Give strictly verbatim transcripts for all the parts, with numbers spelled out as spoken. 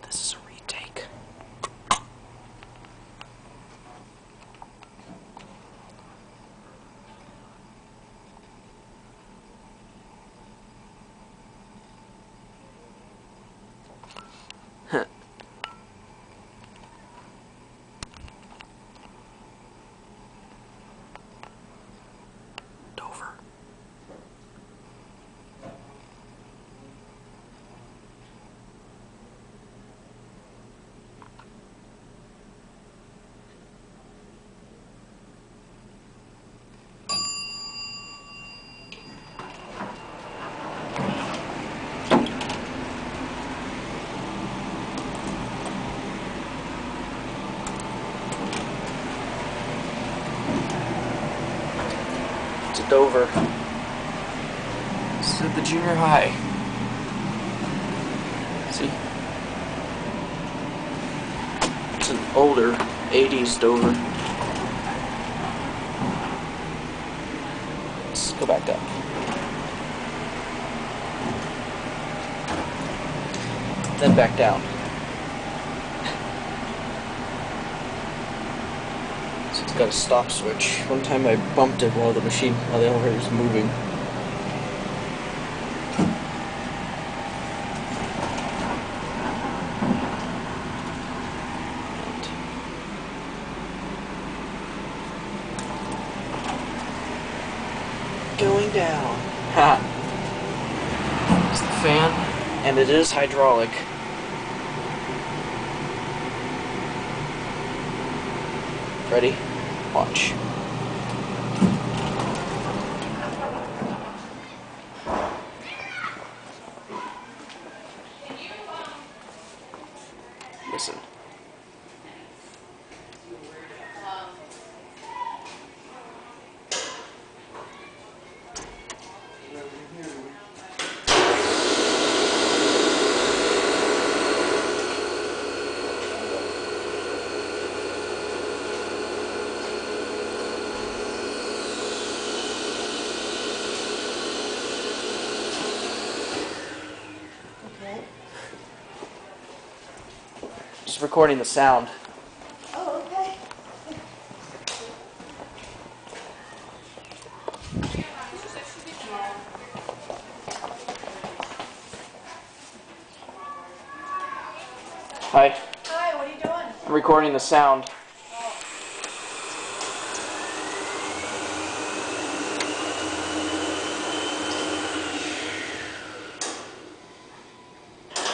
This is a retake. Dover. To Dover. This is at the junior high. See? It's an older eighties Dover. Let's go back up. Then back down. So it's got a stop switch. One time I bumped it while the machine, while the elevator was moving. Going down. Ha! It's the fan, and it is hydraulic. Ready? Watch. Listen. Just recording the sound. Oh, okay. Hi. Hi, what are you doing? I'm recording the sound.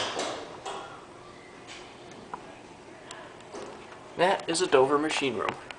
That is a Dover machine room.